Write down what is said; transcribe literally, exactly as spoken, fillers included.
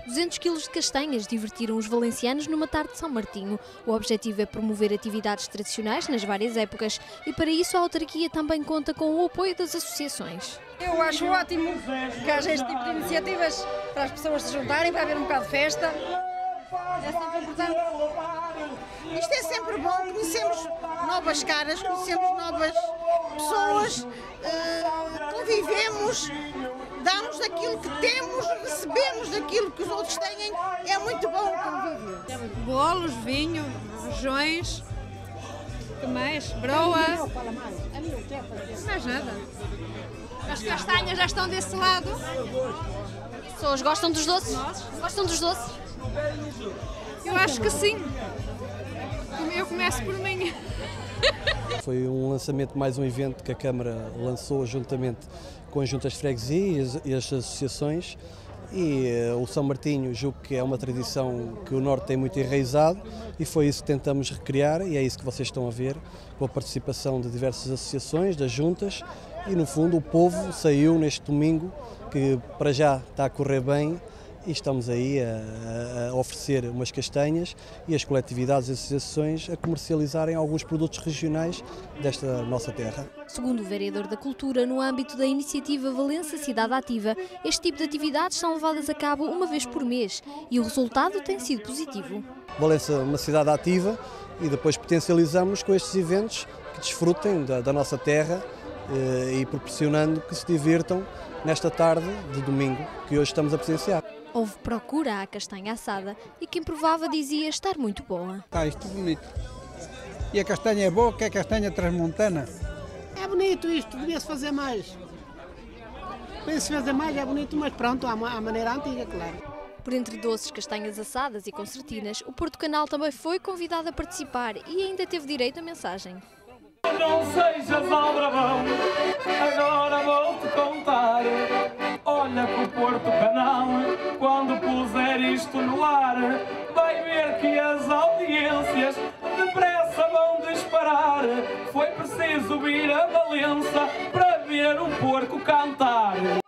duzentos quilos de castanhas divertiram os valencianos numa tarde de São Martinho. O objetivo é promover atividades tradicionais nas várias épocas e para isso a autarquia também conta com o apoio das associações. Eu acho ótimo que haja este tipo de iniciativas para as pessoas se juntarem, para haver um bocado de festa. É sempre importante. Isto é sempre bom, conhecemos novas caras, conhecemos novas pessoas, convivemos, damos daquilo que temos, recebemos daquilo que os outros têm, é muito bom o convívio. Bolos, vinho, rojões, que mais? Broa, mais nada. As castanhas já estão desse lado. As pessoas gostam dos doces? Gostam dos doces? Eu acho que sim. Eu começo por mim. Foi um lançamento, mais um evento que a Câmara lançou juntamente com as juntas de freguesia e as associações. E uh, o São Martinho, julgo que é uma tradição que o Norte tem muito enraizado e foi isso que tentamos recriar e é isso que vocês estão a ver, com a participação de diversas associações, das juntas e no fundo o povo saiu neste domingo, que para já está a correr bem e estamos aí a, a oferecer umas castanhas e as coletividades e associações a comercializarem alguns produtos regionais desta nossa terra. Segundo o vereador da Cultura, no âmbito da iniciativa Valença Cidade Ativa, este tipo de atividades são levadas a cabo uma vez por mês e o resultado tem sido positivo. Valença é uma cidade ativa e depois potencializamos com estes eventos que desfrutem da, da nossa terra eh, e proporcionando que se divirtam nesta tarde de domingo que hoje estamos a presenciar. Houve procura à castanha assada e quem provava dizia estar muito boa. Está isto bonito. E a castanha é boa, que é a castanha transmontana. É bonito isto, devia-se fazer mais. Devia-se fazer mais, é bonito, mas pronto, à maneira antiga, claro. Por entre doces, castanhas assadas e concertinas, o Porto Canal também foi convidado a participar e ainda teve direito a mensagem. Não sejas aldrabão, agora vou-te contar. Olha que o Porto Canal, quando puser isto no ar, vai ver que as audiências depressa vão disparar. Foi preciso vir a Valença para ver um porco cantar.